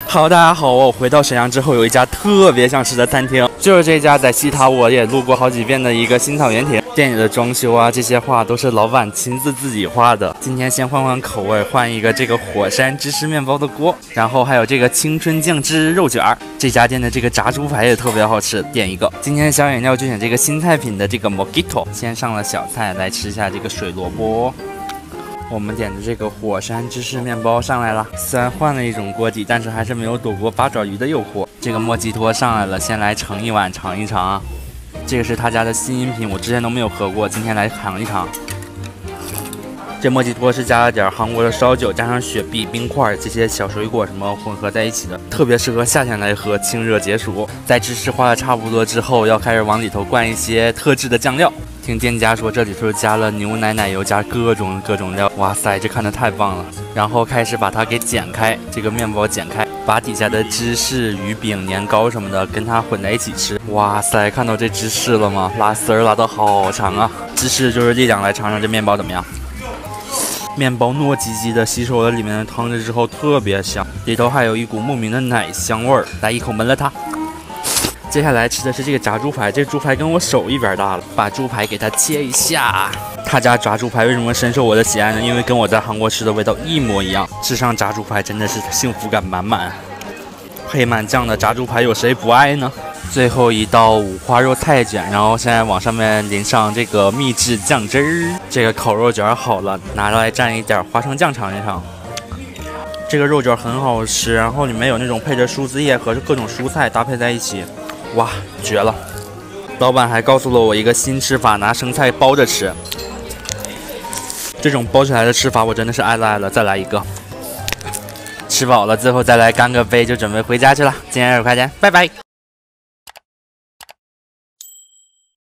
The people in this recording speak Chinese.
Hello，大家好，我回到沈阳之后，有一家特别想吃的餐厅，就是这家在西塔我也路过好几遍的一个新草原亭。店里的装修啊，这些画都是老板亲自自己画的。今天先换换口味，换一个这个火山芝士面包的锅，然后还有这个青春酱汁肉卷。这家店的这个炸猪排也特别好吃，点一个。今天小饮料就选这个新菜品的这个 Mojito。先上了小菜，来吃一下这个水萝卜。我们点的这个火山芝士面包上来了，虽然换了一种锅底，但是还是没有躲过八爪鱼的诱惑。这个莫吉托上来了，先来盛一碗尝一尝啊。这个是他家的新饮品，我之前都没有喝过，今天来尝一尝。这莫吉托是加了点韩国的烧酒，加上雪碧、冰块这些小水果什么混合在一起的，特别适合夏天来喝，清热解暑。在芝士化的差不多之后，要开始往里头灌一些特制的酱料。听店家说，这里头加了牛奶、奶油，加各种料。哇塞，这看着太棒了！然后开始把它给剪开，这个面包剪开，把底下的芝士、鱼饼、年糕什么的跟它混在一起吃。哇塞，看到这芝士了吗？拉丝儿拉得好长啊！芝士就是力量，来尝尝这面包怎么样？面包糯叽叽的吸收了里面的汤汁之后，特别香，里头还有一股莫名的奶香味儿。来一口闷了它。接下来吃的是这个炸猪排，这个猪排跟我手一边大了，把猪排给它切一下。他家炸猪排为什么深受我的喜爱呢？因为跟我在韩国吃的味道一模一样。吃上炸猪排真的是幸福感满满。配满酱的炸猪排有谁不爱呢？最后一道五花肉菜卷，然后现在往上面淋上这个秘制酱汁儿。这个烤肉卷好了，拿来蘸一点花生酱尝一尝。这个肉卷很好吃，然后里面有那种配着蔬子叶和各种蔬菜搭配在一起。哇，绝了！老板还告诉了我一个新吃法，拿生菜包着吃。这种包起来的吃法我真的是爱了爱了，再来一个。吃饱了，最后再来干个杯，就准备回家去了。今天20块钱，拜拜。